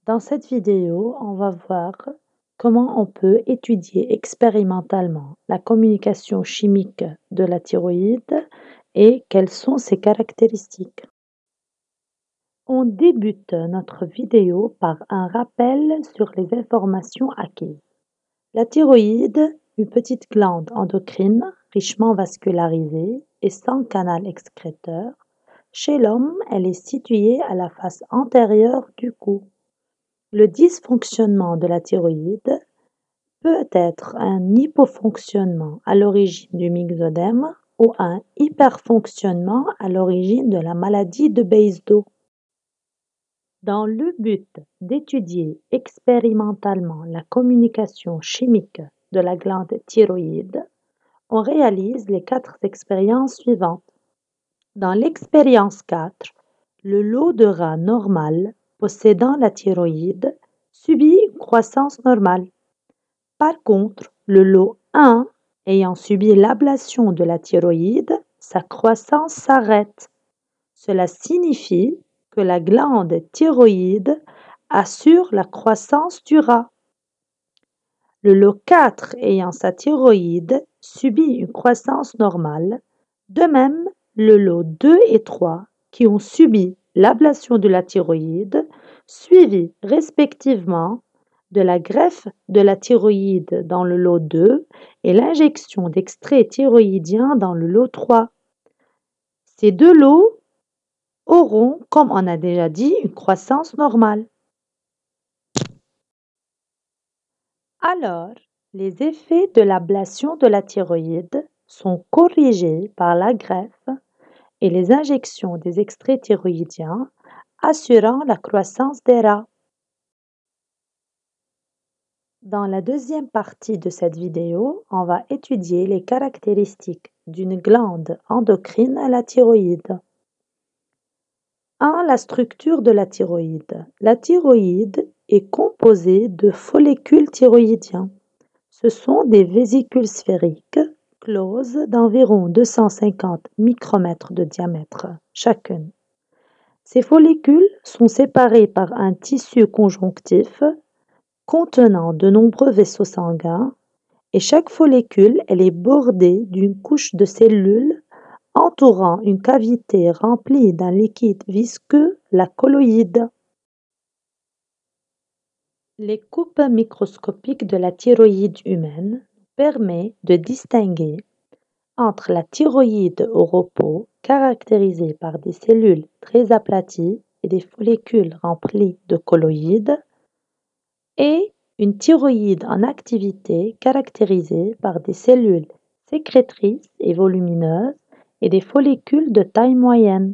Dans cette vidéo, on va voir comment on peut étudier expérimentalement la communication chimique de la thyroïde et quelles sont ses caractéristiques. On débute notre vidéo par un rappel sur les informations acquises. La thyroïde, une petite glande endocrine richement vascularisée et sans canal excréteur. Chez l'homme, elle est située à la face antérieure du cou. Le dysfonctionnement de la thyroïde peut être un hypofonctionnement à l'origine du myxodème ou un hyperfonctionnement à l'origine de la maladie de Basedow. Dans le but d'étudier expérimentalement la communication chimique de la glande thyroïde, on réalise les 4 expériences suivantes. Dans l'expérience 4, le lot de rats normal possédant la thyroïde subit une croissance normale. Par contre, le lot 1 ayant subi l'ablation de la thyroïde, sa croissance s'arrête. Cela signifie que la glande thyroïde assure la croissance du rat. Le lot 4 ayant sa thyroïde subit une croissance normale. De même, le lot 2 et 3 qui ont subi l'ablation de la thyroïde, suivi respectivement de la greffe de la thyroïde dans le lot 2 et l'injection d'extrait thyroïdien dans le lot 3. Ces deux lots auront, comme on a déjà dit, une croissance normale. Alors, les effets de l'ablation de la thyroïde sont corrigés par la greffe et les injections des extraits thyroïdiens assurant la croissance des rats. Dans la deuxième partie de cette vidéo, on va étudier les caractéristiques d'une glande endocrine à la thyroïde. 1. La structure de la thyroïde. La thyroïde est composée de follicules thyroïdiens. Ce sont des vésicules sphériques closes d'environ 250 micromètres de diamètre chacune. Ces follicules sont séparés par un tissu conjonctif contenant de nombreux vaisseaux sanguins et chaque follicule elle est bordée d'une couche de cellules entourant une cavité remplie d'un liquide visqueux, la colloïde. Les coupes microscopiques de la thyroïde humaine permettent de distinguer entre la thyroïde au repos, caractérisée par des cellules très aplaties et des follicules remplis de colloïdes, et une thyroïde en activité caractérisée par des cellules sécrétrices et volumineuses et des follicules de taille moyenne.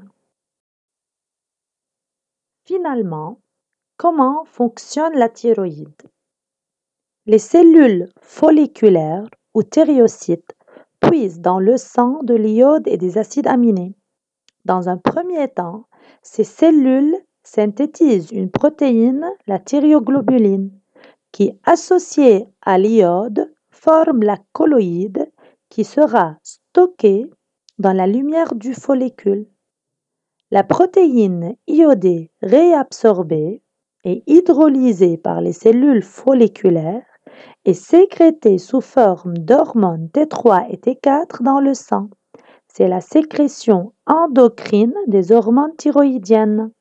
Finalement, comment fonctionne la thyroïde? Les cellules folliculaires ou thériocytes puisent dans le sang de l'iode et des acides aminés. Dans un premier temps, ces cellules synthétisent une protéine, la thyroglobuline, qui, associée à l'iode, forme la colloïde qui sera stockée dans la lumière du follicule. La protéine iodée réabsorbée et hydrolysée par les cellules folliculaires est sécrétée sous forme d'hormones T3 et T4 dans le sang. C'est la sécrétion endocrine des hormones thyroïdiennes.